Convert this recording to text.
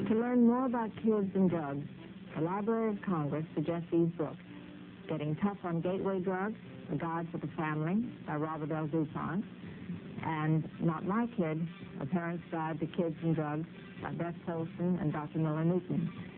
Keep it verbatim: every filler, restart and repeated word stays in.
To learn more about kids and drugs, the Library of Congress suggests these books: Getting Tough on Gateway Drugs, A Guide for the Family by Robert L. Dupont, and Not My Kid, A Parent's Guide to Kids and Drugs by Beth Tolson and Doctor Miller Newton.